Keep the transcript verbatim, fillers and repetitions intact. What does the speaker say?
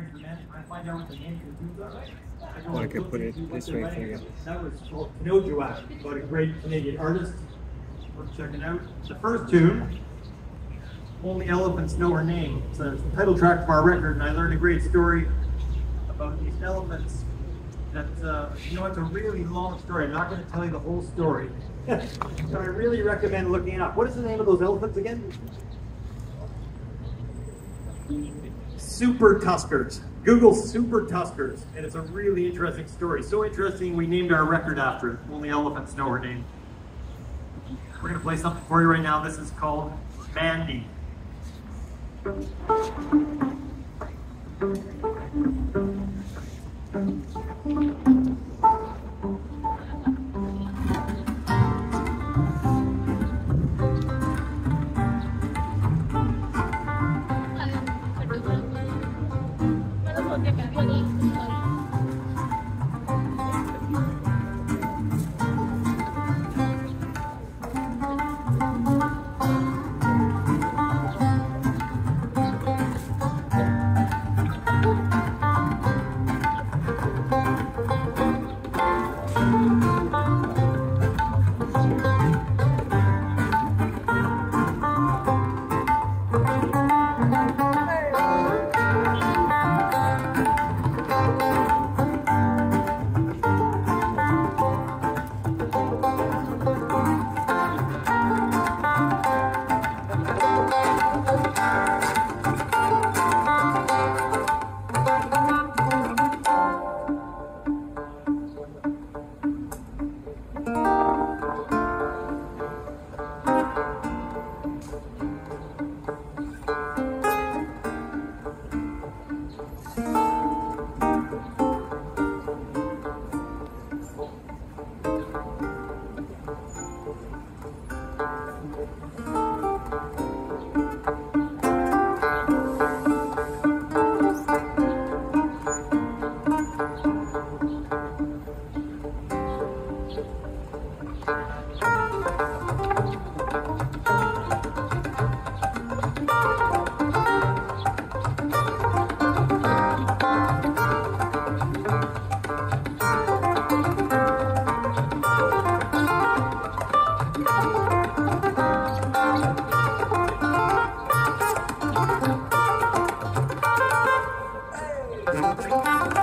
to the man and find out what the name of the dudes are, right? Oh, I could put it this way for you. That was called Pinocchio, about a great Canadian artist. Worth checking out. The first tune, Only Elephants Know Her Name. It's the title track from our record, and I learned a great story about these elephants. That, uh, you know, it's a really long story. I'm not going to tell you the whole story. So I really recommend looking it up. What is the name of those elephants again? Super Tuskers. Google Super Tuskers, and it's a really interesting story. So interesting, we named our record after it. Only Elephants Know Her Name. We're going to play something for you right now. This is called Mandy. Thank you.